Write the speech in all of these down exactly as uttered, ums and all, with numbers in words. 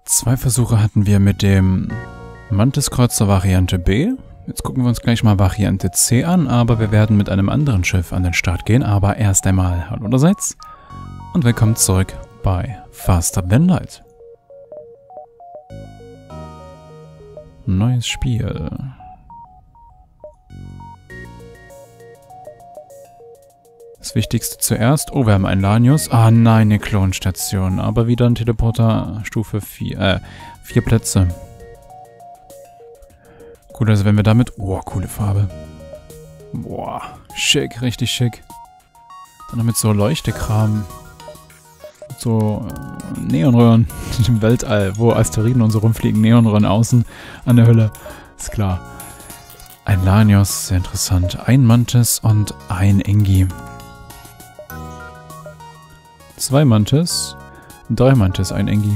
Zwei Versuche hatten wir mit dem Mantiskreuzer Variante B. Jetzt gucken wir uns gleich mal Variante C an, aber wir werden mit einem anderen Schiff an den Start gehen. Aber erst einmal hallo allerseits und willkommen zurück bei Faster Than Light. Neues Spiel. Das Wichtigste zuerst. Oh, wir haben einen Lanius. Ah nein, eine Klonstation. Aber wieder ein Teleporter Stufe vier. Äh, vier Plätze. Gut, also wenn wir damit... Oh, coole Farbe. Boah, schick, richtig schick. Dann noch mit so Leuchtekram. Mit so äh, Neonröhren im Weltall, wo Asteroiden und so rumfliegen. Neonröhren außen an der Hülle. Ist klar. Ein Lanius, sehr interessant. Ein Mantis und ein Engi. Zwei Mantis, drei Mantis, ein Engi.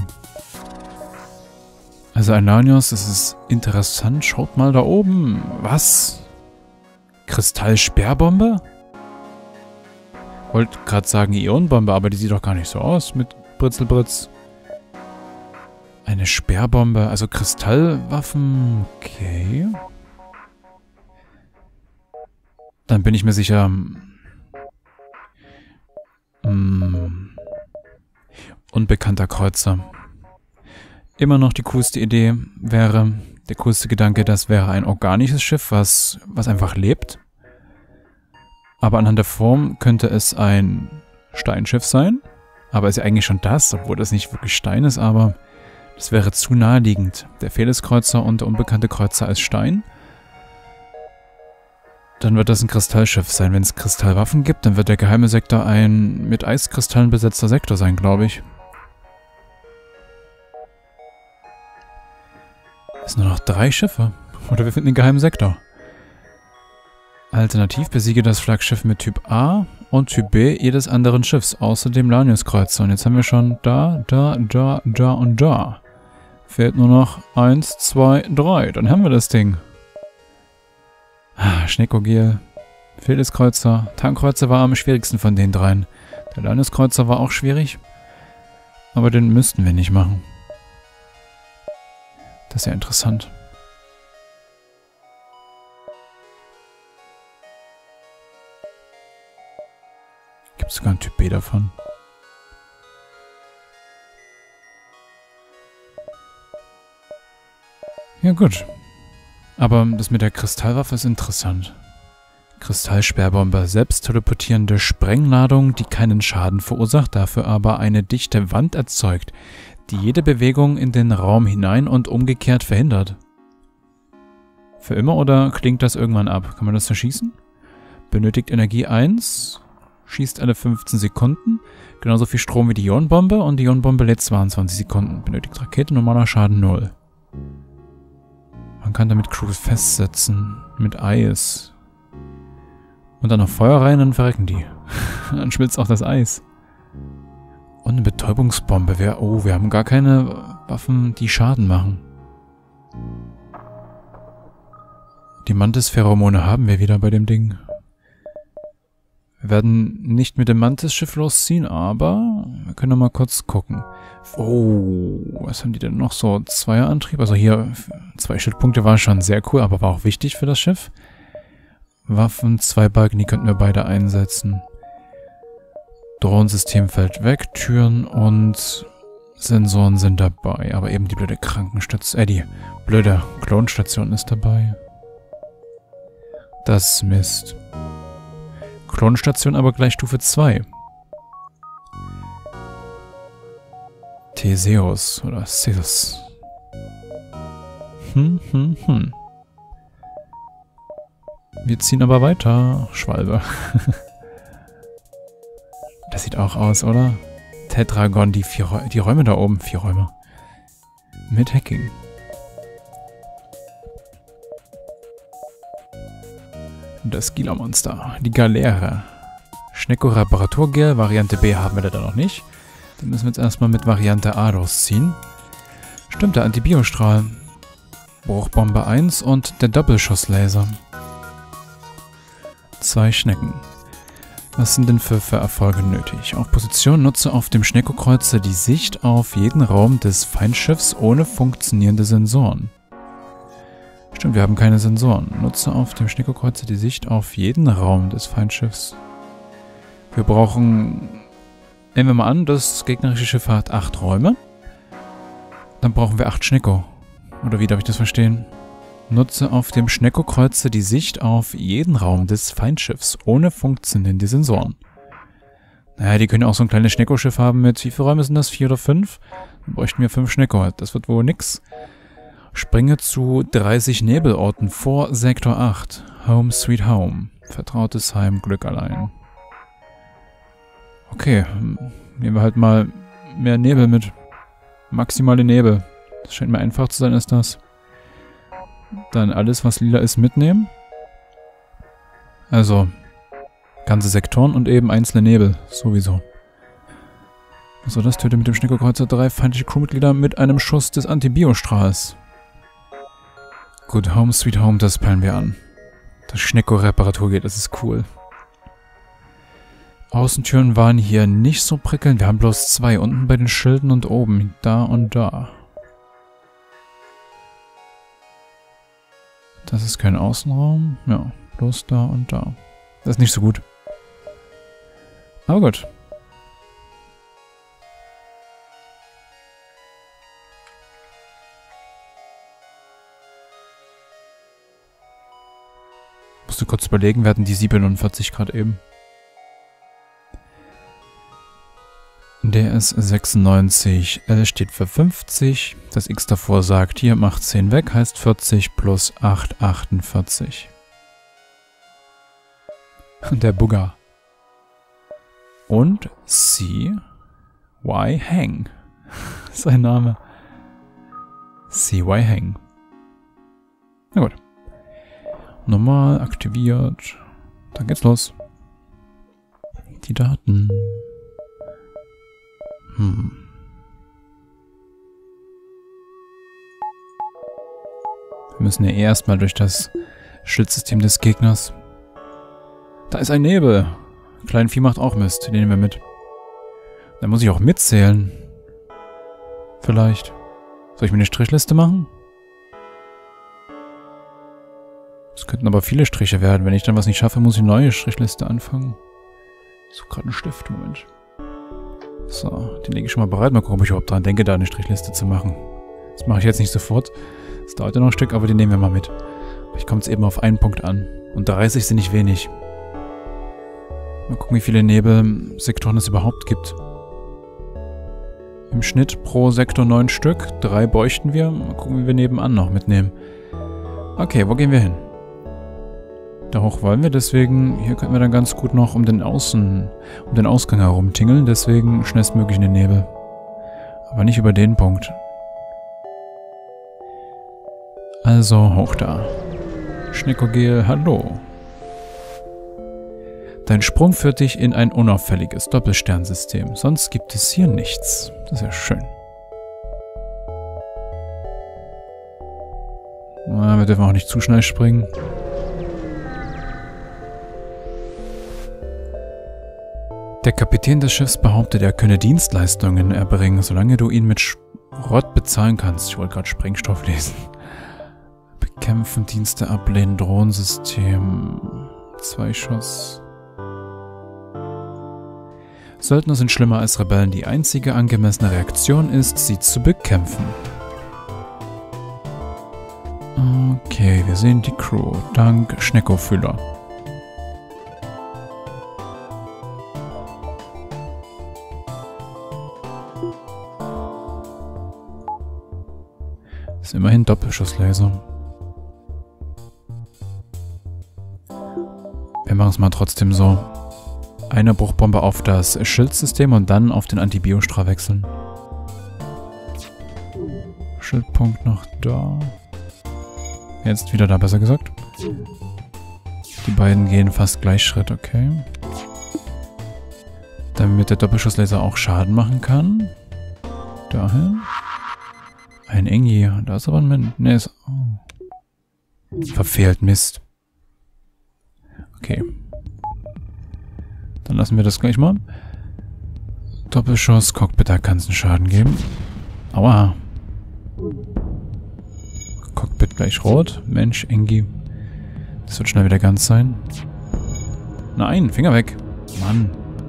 Also ein Lanius, das ist interessant. Schaut mal da oben. Was? Kristallsperrbombe? Wollte gerade sagen Ionenbombe, aber die sieht doch gar nicht so aus mit Britzelbritz. Eine Sperrbombe, also Kristallwaffen. Okay. Dann bin ich mir sicher... Hm, unbekannter Kreuzer. Immer noch die coolste Idee wäre, der coolste Gedanke, das wäre ein organisches Schiff, was, was einfach lebt. Aber anhand der Form könnte es ein Steinschiff sein. Aber ist ja eigentlich schon das, obwohl das nicht wirklich Stein ist, aber das wäre zu naheliegend. Der Feliskreuzer und der unbekannte Kreuzer als Stein. Dann wird das ein Kristallschiff sein. Wenn es Kristallwaffen gibt, dann wird der geheime Sektor ein mit Eiskristallen besetzter Sektor sein, glaube ich. Es sind nur noch drei Schiffe. Oder wir finden den geheimen Sektor. Alternativ besiege das Flaggschiff mit Typ A und Typ B jedes anderen Schiffs, außer dem Lanius-Kreuzer. Und jetzt haben wir schon da, da, da, da und da. Fehlt nur noch eins, zwei, drei. Dann haben wir das Ding. Ah, Schneckogel, Feliskreuzer, Tankkreuzer war am schwierigsten von den dreien. Der Lanius-Kreuzer war auch schwierig, aber den müssten wir nicht machen. Das ist ja interessant. Gibt es sogar einen Typ B davon? Ja gut. Aber das mit der Kristallwaffe ist interessant. Kristallsperrbombe. Selbst teleportierende Sprengladung, die keinen Schaden verursacht, dafür aber eine dichte Wand erzeugt, die jede Bewegung in den Raum hinein und umgekehrt verhindert. Für immer oder klingt das irgendwann ab? Kann man das zerschießen? Benötigt Energie eins, schießt alle fünfzehn Sekunden, genauso viel Strom wie die Ionenbombe und die Ionenbombe lädt zweiundzwanzig Sekunden. Benötigt Rakete, normaler Schaden null. Man kann damit Crews festsetzen. Mit Eis. Und dann noch Feuer rein, dann verrecken die. Dann schmilzt auch das Eis. Und eine Betäubungsbombe. Wir, oh, wir haben gar keine Waffen, die Schaden machen. Die Mantis-Pheromone haben wir wieder bei dem Ding. Wir werden nicht mit dem Mantis-Schiff losziehen, aber wir können noch mal kurz gucken. Oh, was haben die denn noch so? Zweierantrieb? Also hier, zwei Schildpunkte war schon sehr cool, aber war auch wichtig für das Schiff. Waffen, zwei Balken, die könnten wir beide einsetzen. Drohnensystem fällt weg, Türen und Sensoren sind dabei. Aber eben die blöde Krankenstation, äh, die blöde Klonstation ist dabei. Das ist Mist. Klonstation aber gleich Stufe zwei. Theseus oder Theseus. Hm, hm, hm. Wir ziehen aber weiter. Schwalbe. Das sieht auch aus, oder? Tetragon, die, vier Räume, die Räume da oben. Vier Räume. Mit Hacking. Das Gila-Monster. Die Galeere. Schnecko-Reparaturgel. Variante B haben wir leider noch nicht. Dann müssen wir jetzt erstmal mit Variante A losziehen. Stimmt, der Antibiostrahl. Bruchbombe eins und der Doppelschusslaser. Zwei Schnecken. Was sind denn für, für Erfolge nötig? Auf Position nutze auf dem Schnecko-Kreuzer die Sicht auf jeden Raum des Feindschiffs ohne funktionierende Sensoren. Stimmt, wir haben keine Sensoren. Nutze auf dem Schnecko-Kreuzer die Sicht auf jeden Raum des Feindschiffs. Wir brauchen... Nehmen wir mal an, das gegnerische Schiff hat acht Räume. Dann brauchen wir acht Schnecko. Oder wie darf ich das verstehen? Nutze auf dem Schnecko-Kreuzer die Sicht auf jeden Raum des Feindschiffs ohne funktionierende Sensoren. Naja, die können ja auch so ein kleines Schnecko-Schiff haben mit, wie viele Räume sind das? Vier oder fünf? Dann bräuchten wir fünf Schnecko. Das wird wohl nix. Springe zu dreißig Nebelorten vor Sektor acht. Home Sweet Home. Vertrautes Heim, Glück allein. Okay, nehmen wir halt mal mehr Nebel mit. Maximale Nebel. Das scheint mir einfach zu sein, ist das. Dann alles, was lila ist, mitnehmen. Also, ganze Sektoren und eben einzelne Nebel. Sowieso. So, das tötet mit dem Schnecko-Kreuzer drei feindliche Crewmitglieder mit einem Schuss des Antibiostrahls. Gut, Home Sweet Home, das peilen wir an. Das Schnecko-Reparatur geht, das ist cool. Außentüren waren hier nicht so prickelnd. Wir haben bloß zwei. Unten bei den Schilden und oben. Da und da. Das ist kein Außenraum. Ja, bloß da und da. Das ist nicht so gut. Aber gut. Musst du kurz überlegen, wir hatten die siebenundvierzig Grad eben. Der ist sechsundneunzig, L steht für fünfzig, das X davor sagt, hier macht zehn weg, heißt vierzig plus acht, achtundvierzig. Der Bugger. Und C. Y. Hang. Sein Name. C. Y. Hang. Na gut. Normal, aktiviert. Dann geht's los. Die Daten. Hm. Wir müssen ja eh erstmal durch das Schildsystem des Gegners. Da ist ein Nebel. Kleinvieh macht auch Mist. Den nehmen wir mit. Da muss ich auch mitzählen. Vielleicht. Soll ich mir eine Strichliste machen? Es könnten aber viele Striche werden. Wenn ich dann was nicht schaffe, muss ich eine neue Strichliste anfangen. Ich suche gerade einen Stift. Moment. So, den lege ich schon mal bereit. Mal gucken, ob ich überhaupt dran denke, da eine Strichliste zu machen. Das mache ich jetzt nicht sofort. Das dauert ja noch ein Stück, aber den nehmen wir mal mit. Vielleicht kommt es eben auf einen Punkt an. Und dreißig sind nicht wenig. Mal gucken, wie viele Nebelsektoren es überhaupt gibt. Im Schnitt pro Sektor neun Stück. Drei bräuchten wir. Mal gucken, wie wir nebenan noch mitnehmen. Okay, wo gehen wir hin? Da hoch wollen wir, deswegen, hier könnten wir dann ganz gut noch um den Außen, um den Ausgang herum tingeln, deswegen schnellstmöglich in den Nebel. Aber nicht über den Punkt. Also, hoch da. Schneckogel, hallo. Dein Sprung führt dich in ein unauffälliges Doppelsternsystem, sonst gibt es hier nichts. Das ist ja schön. Na, wir dürfen auch nicht zu schnell springen. Der Kapitän des Schiffs behauptet, er könne Dienstleistungen erbringen, solange du ihn mit Schrott bezahlen kannst. Ich wollte gerade Sprengstoff lesen. Bekämpfen, Dienste ablehnen, Drohnensystem. Zwei Schuss. Söldner sind schlimmer als Rebellen. Die einzige angemessene Reaktion ist, sie zu bekämpfen. Okay, wir sehen die Crew. Dank Schnecko-Fühler. Ist immerhin Doppelschusslaser. Wir machen es mal trotzdem so. Eine Bruchbombe auf das Schildsystem und dann auf den Antibiostrahl wechseln. Schildpunkt noch da. Jetzt wieder da, besser gesagt. Die beiden gehen fast gleich Schritt, okay. Damit der Doppelschusslaser auch Schaden machen kann. Dahin. Ein Engi. Da ist aber ein Mensch. Ne, ist... Oh. Verfehlt, Mist. Okay. Dann lassen wir das gleich mal. Doppelschuss, Cockpit, da kann es einen Schaden geben. Aua. Cockpit gleich rot. Mensch, Engi. Das wird schnell wieder ganz sein. Nein, Finger weg. Mann.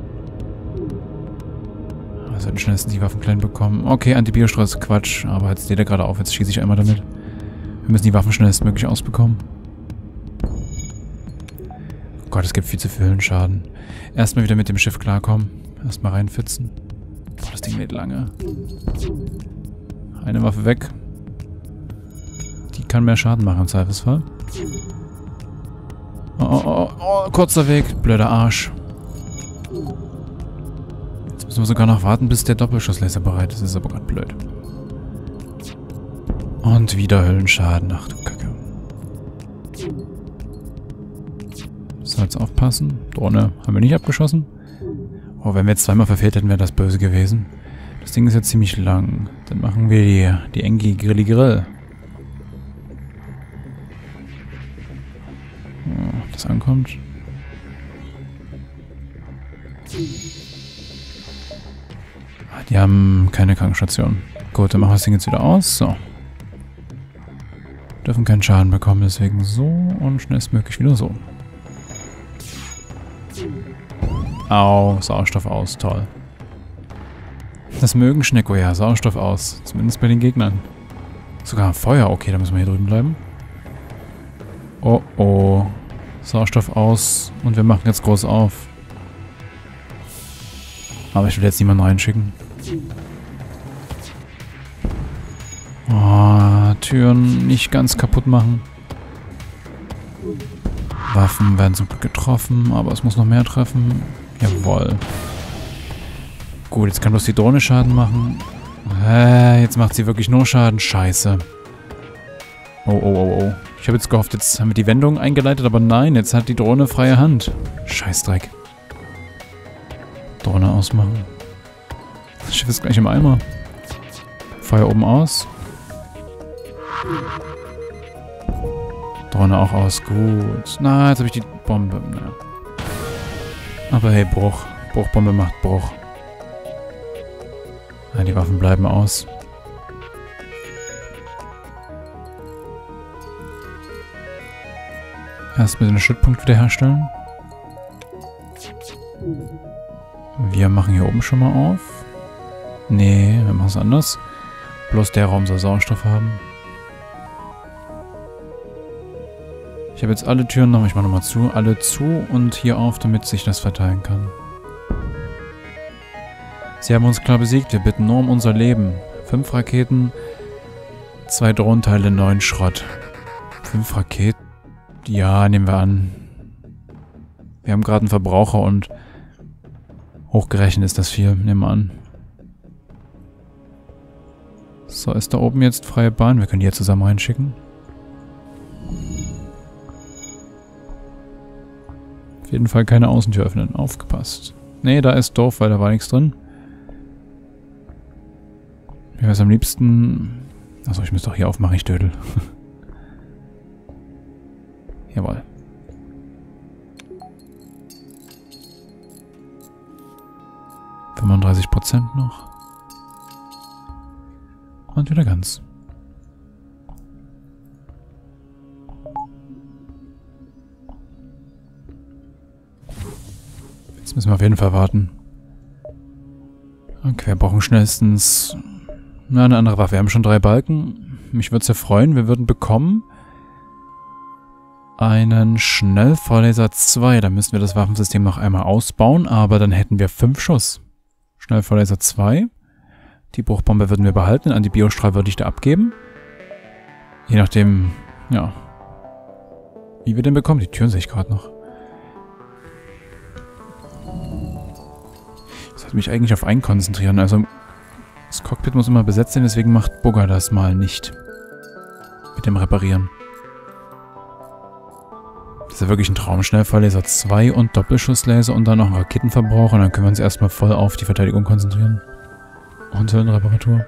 Wir sollten schnellstens die Waffen klein bekommen. Okay, Antibiostrom ist Quatsch. Aber jetzt steht er gerade auf. Jetzt schieße ich einmal damit. Wir müssen die Waffen schnellstmöglich ausbekommen. Oh Gott, es gibt viel zu viel Höhlenschaden. Erstmal wieder mit dem Schiff klarkommen. Erstmal reinfitzen. Boah, das Ding lädt lange. Eine Waffe weg. Die kann mehr Schaden machen im Zweifelsfall. Oh, oh, oh, oh, kurzer Weg. Blöder Arsch. Jetzt müssen wir sogar noch warten, bis der Doppelschusslaser bereit ist. Das ist aber gerade blöd. Und wieder Höllenschaden. Ach du Kacke. So, jetzt aufpassen. Drohne haben wir nicht abgeschossen. Oh, wenn wir jetzt zweimal verfehlt hätten, wäre das böse gewesen. Das Ding ist jetzt ziemlich lang. Dann machen wir die, die Engi Grilli Grill. Oh, das ankommt. Die haben keine Krankenstation. Gut, dann machen wir das Ding jetzt wieder aus. So. Dürfen keinen Schaden bekommen, deswegen so und schnellstmöglich wieder so. Au, Sauerstoff aus, toll. Das mögen Schnecko ja, Sauerstoff aus. Zumindest bei den Gegnern. Sogar Feuer, okay, da müssen wir hier drüben bleiben. Oh oh. Sauerstoff aus und wir machen jetzt groß auf. Aber ich will jetzt niemanden reinschicken. Oh, Türen nicht ganz kaputt machen. Waffen werden zum Glück getroffen, aber es muss noch mehr treffen. Jawohl. Gut, jetzt kann bloß die Drohne Schaden machen. Äh, jetzt macht sie wirklich nur Schaden. Scheiße. Oh, oh, oh, oh. Ich habe jetzt gehofft, jetzt haben wir die Wendung eingeleitet, aber nein, jetzt hat die Drohne freie Hand. Scheißdreck. Drohne ausmachen. Das Schiff ist gleich im Eimer. Feuer oben aus. Drohne auch aus. Gut. Na, jetzt habe ich die Bombe. Na. Aber hey, Bruch. Bruchbombe macht Bruch. Ja, die Waffen bleiben aus. Erst mit dem Stützpunkt wiederherstellen. Wir machen hier oben schon mal auf. Nee, wir machen es anders. Bloß der Raum soll Sauerstoff haben. Ich habe jetzt alle Türen noch, ich mache nochmal zu, alle zu und hier auf, damit sich das verteilen kann. Sie haben uns klar besiegt, wir bitten nur um unser Leben. Fünf Raketen, zwei Drohnenteile, neun Schrott. Fünf Raketen? Ja, nehmen wir an. Wir haben gerade einen Verbraucher und hochgerechnet ist das viel, nehmen wir an. So, ist da oben jetzt freie Bahn? Wir können die hier zusammen reinschicken. Auf jeden Fall keine Außentür öffnen. Aufgepasst. Nee, da ist doof, weil da war nichts drin. Mir wäre es am liebsten... Achso, ich muss doch hier aufmachen, ich dödel. Jawohl. fünfunddreißig Prozent noch. Und wieder ganz. Jetzt müssen wir auf jeden Fall warten. Okay, wir brauchen schnellstens... Na, eine andere Waffe. Wir haben schon drei Balken. Mich würde es ja freuen, wir würden bekommen... einen Schnellvorleser zwei. Da müssen wir das Waffensystem noch einmal ausbauen, aber dann hätten wir fünf Schuss. Schnellvorleser zwei. Die Bruchbombe würden wir behalten, an die Biostrahl würde ich da abgeben. Je nachdem, ja, wie wir den bekommen. Die Türen sehe ich gerade noch. Ich sollte mich eigentlich auf einen konzentrieren. Also, das Cockpit muss immer besetzt sein, deswegen macht Bugger das mal nicht. Mit dem Reparieren. Das ist ja wirklich ein Traum. Schnellvorleser zwei und Doppelschusslaser und dann noch Raketenverbrauch. Und dann können wir uns erstmal voll auf die Verteidigung konzentrieren. Und Höllenreparatur.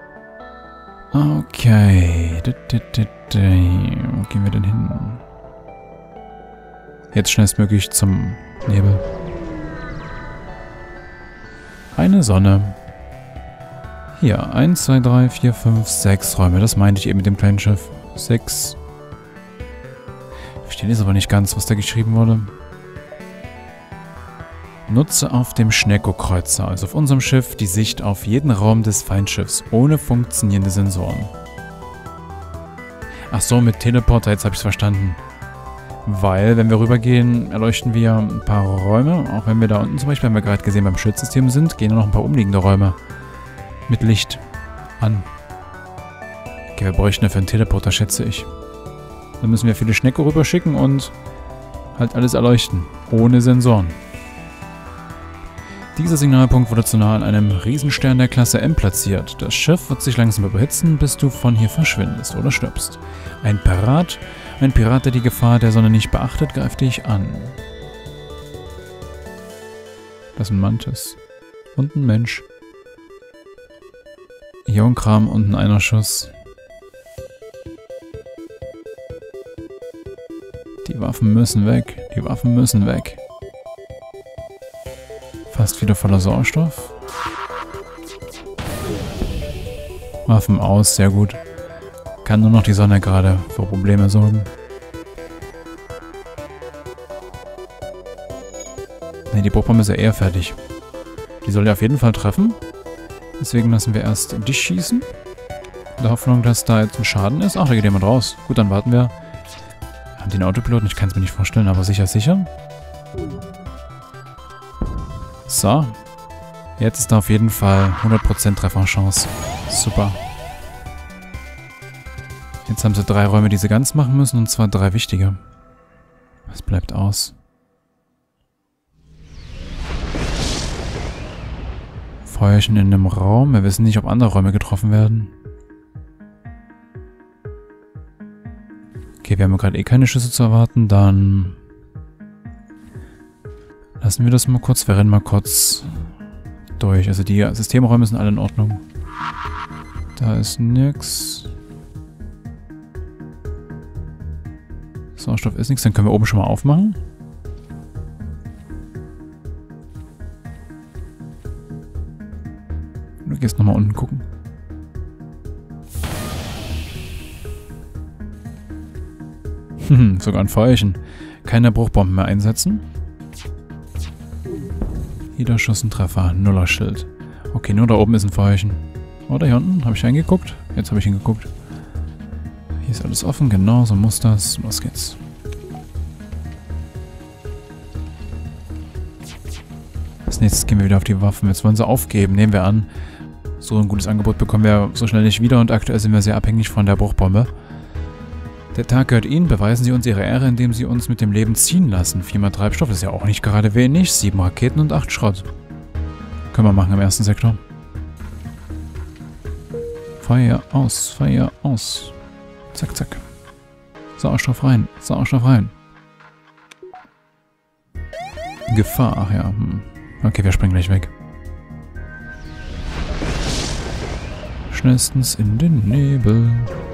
Okay. Wo gehen wir denn hin? Jetzt schnellstmöglich zum Nebel. Eine Sonne. Hier, eins, zwei, drei, vier, fünf, sechs Räume. Das meinte ich eben mit dem kleinen Schiff. Sechs. Ich verstehe jetzt aber nicht ganz, was da geschrieben wurde. Nutze auf dem Schnecko-Kreuzer, also auf unserem Schiff, die Sicht auf jeden Raum des Feindschiffs, ohne funktionierende Sensoren. Ach so, mit Teleporter, jetzt habe ich es verstanden. Weil, wenn wir rübergehen, erleuchten wir ein paar Räume. Auch wenn wir da unten zum Beispiel, haben wir gerade gesehen, beim Schildsystem sind, gehen noch ein paar umliegende Räume mit Licht an. Okay, wir bräuchten dafür einen Teleporter, schätze ich. Dann müssen wir viele Schnecke rüberschicken und halt alles erleuchten. Ohne Sensoren. Dieser Signalpunkt wurde zu nah an einem Riesenstern der Klasse M platziert. Das Schiff wird sich langsam überhitzen, bis du von hier verschwindest oder stirbst. Ein Pirat, ein Pirat, der die Gefahr der Sonne nicht beachtet, greift dich an. Das ist ein Mantis. Und ein Mensch. Ionkram und ein Einerschuss. Die Waffen müssen weg. Die Waffen müssen weg. Fast wieder voller Sauerstoff. Waffen aus, sehr gut. Kann nur noch die Sonne gerade für Probleme sorgen. Ne, die Bruchbombe ist ja eher fertig. Die soll ja auf jeden Fall treffen. Deswegen lassen wir erst dich schießen. In der Hoffnung, dass da jetzt ein Schaden ist. Ach, da geht jemand raus. Gut, dann warten wir. Haben die einen Autopiloten? Ich kann es mir nicht vorstellen, aber sicher, sicher. So. Jetzt ist da auf jeden Fall hundert Prozent Trefferchance. Super. Jetzt haben sie drei Räume, die sie ganz machen müssen, und zwar drei wichtige. Was bleibt aus? Feuerchen in einem Raum. Wir wissen nicht, ob andere Räume getroffen werden. Okay, wir haben gerade eh keine Schüsse zu erwarten. Dann lassen wir das mal kurz. Wir rennen mal kurz durch. Also die Systemräume sind alle in Ordnung. Da ist nix. Sauerstoff ist nichts. Dann können wir oben schon mal aufmachen. Du gehst nochmal unten gucken. Hm, sogar ein Feuerchen. Keine Bruchbomben mehr einsetzen. Jeder Schuss ein Treffer. Nuller-Schild. Okay, nur da oben ist ein Feuerchen. Oder hier unten? Habe ich hingeguckt? Jetzt habe ich hingeguckt. Hier ist alles offen. Genau, so muss das. Los geht's. Als nächstes gehen wir wieder auf die Waffen. Jetzt wollen sie aufgeben. Nehmen wir an. So ein gutes Angebot bekommen wir so schnell nicht wieder und aktuell sind wir sehr abhängig von der Bruchbombe. Der Tag gehört Ihnen. Beweisen Sie uns Ihre Ehre, indem Sie uns mit dem Leben ziehen lassen. Viermal Treibstoff ist ja auch nicht gerade wenig. Sieben Raketen und acht Schrott. Können wir machen im ersten Sektor. Feuer aus, Feuer aus. Zack, zack. Sauerstoff rein, Sauerstoff rein. Gefahr, ach ja. Hm. Okay, wir springen gleich weg. Schnellstens in den Nebel.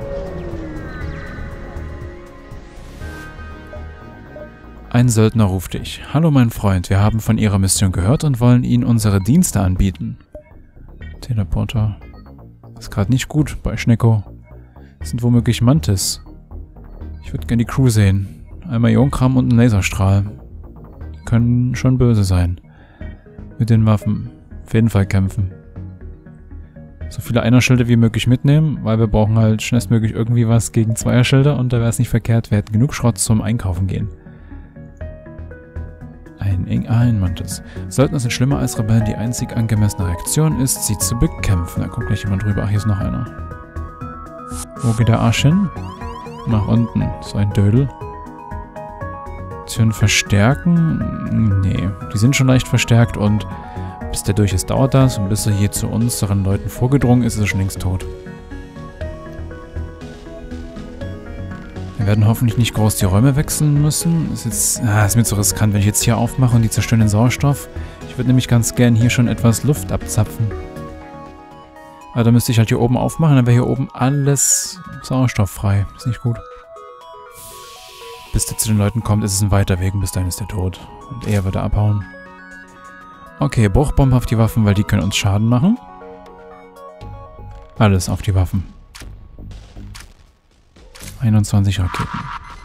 Ein Söldner ruft dich. Hallo mein Freund, wir haben von Ihrer Mission gehört und wollen Ihnen unsere Dienste anbieten. Teleporter. Ist gerade nicht gut bei Schnecko. Das sind womöglich Mantis. Ich würde gerne die Crew sehen. Einmal Ionkram und ein Laserstrahl. Die können schon böse sein. Mit den Waffen. Auf jeden Fall kämpfen. So viele Einerschilde wie möglich mitnehmen, weil wir brauchen halt schnellstmöglich irgendwie was gegen Zweierschilde und da wäre es nicht verkehrt, wir hätten genug Schrott zum Einkaufen gehen. Ein, ein Mantis. Söldner sind schlimmer als Rebellen. Die einzig angemessene Reaktion ist, sie zu bekämpfen. Da guckt gleich jemand drüber. Ach, hier ist noch einer. Wo geht der Arsch hin? Nach unten. So ein Dödel. Türen verstärken? Nee. Die sind schon leicht verstärkt und bis der durch ist, dauert das. Und bis er hier zu unseren Leuten vorgedrungen ist, ist er schon längst tot. Wir werden hoffentlich nicht groß die Räume wechseln müssen. Ist jetzt, ah, ist mir zu riskant, wenn ich jetzt hier aufmache und die zerstören den Sauerstoff. Ich würde nämlich ganz gern hier schon etwas Luft abzapfen. Aber da müsste ich halt hier oben aufmachen, dann wäre hier oben alles sauerstofffrei. Ist nicht gut. Bis der zu den Leuten kommt, ist es ein weiter Weg und bis dahin ist er tot. Und er wird er abhauen. Okay, Bruchbombe auf die Waffen, weil die können uns Schaden machen. Alles auf die Waffen. einundzwanzig Raketen.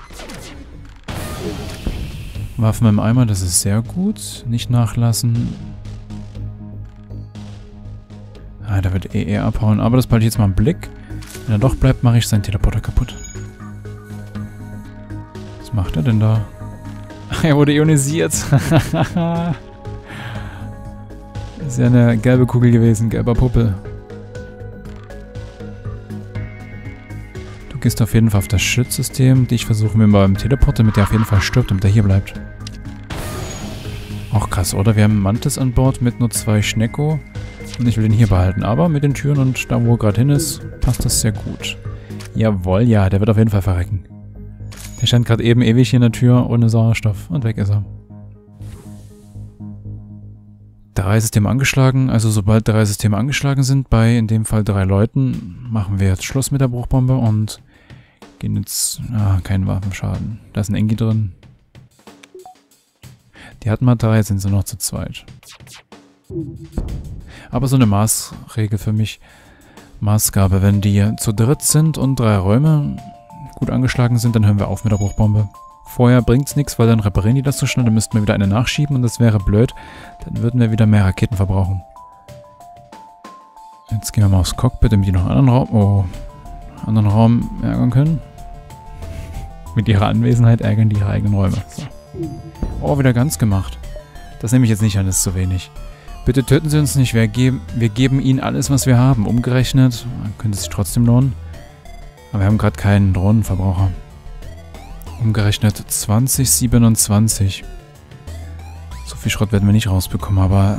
Waffen im Eimer, das ist sehr gut. Nicht nachlassen. Ah, da wird eh eher abhauen. Aber das behalte ich jetzt mal im Blick. Wenn er doch bleibt, mache ich seinen Teleporter kaputt. Was macht er denn da? Er wurde ionisiert. Das ist ja eine gelbe Kugel gewesen, gelber Puppe. Du gehst auf jeden Fall auf das Schutzsystem. Die ich versuche mir mal beim Teleporter, damit der auf jeden Fall stirbt, damit er hier bleibt. Auch krass, oder? Wir haben Mantis an Bord mit nur zwei Schnecko. Und ich will den hier behalten. Aber mit den Türen und da, wo er gerade hin ist, passt das sehr gut. Jawohl, ja, der wird auf jeden Fall verrecken. Der stand gerade eben ewig hier in der Tür ohne Sauerstoff. Und weg ist er. Drei Systeme angeschlagen. Also sobald drei Systeme angeschlagen sind, bei in dem Fall drei Leuten, machen wir jetzt Schluss mit der Bruchbombe und gehen jetzt... Ah, kein Waffenschaden. Da ist ein Engi drin. Die hatten mal drei, sind sie noch zu zweit. Aber so eine Maßregel für mich, Maßgabe, wenn die zu dritt sind und drei Räume gut angeschlagen sind, dann hören wir auf mit der Bruchbombe. Vorher bringt es nichts, weil dann reparieren die das so schnell, dann müssten wir wieder eine nachschieben und das wäre blöd. Dann würden wir wieder mehr Raketen verbrauchen. Jetzt gehen wir mal aufs Cockpit, damit die noch einen anderen Raum, oh, anderen Raum ärgern können. Mit ihrer Anwesenheit ärgern die ihre eigenen Räume. So. Oh, wieder ganz gemacht. Das nehme ich jetzt nicht an, das ist zu wenig. Bitte töten Sie uns nicht, wir geben, wir geben Ihnen alles, was wir haben. Umgerechnet, könnte es sich trotzdem lohnen. Aber wir haben gerade keinen Drohnenverbraucher. Umgerechnet zwanzig siebenundzwanzig. So viel Schrott werden wir nicht rausbekommen, aber...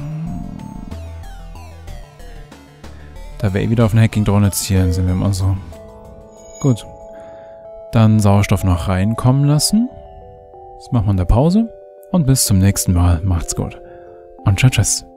Da wir eh wieder auf eine Hacking-Drohne zielen, sind wir immer so. Gut. Dann Sauerstoff noch reinkommen lassen. Jetzt machen wir eine Pause. Und bis zum nächsten Mal. Macht's gut. Und tschüss.